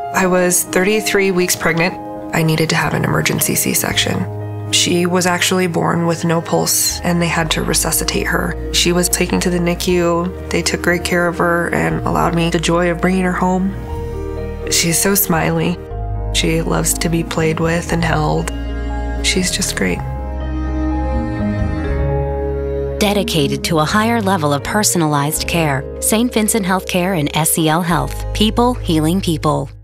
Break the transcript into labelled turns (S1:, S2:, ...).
S1: I was 33 weeks pregnant. I needed to have an emergency C-section. She was actually born with no pulse, and they had to resuscitate her. She was taken to the NICU. They took great care of her and allowed me the joy of bringing her home. She's so smiley. She loves to be played with and held. She's just great.
S2: Dedicated to a higher level of personalized care, St. Vincent Healthcare and SEL Health. People healing people.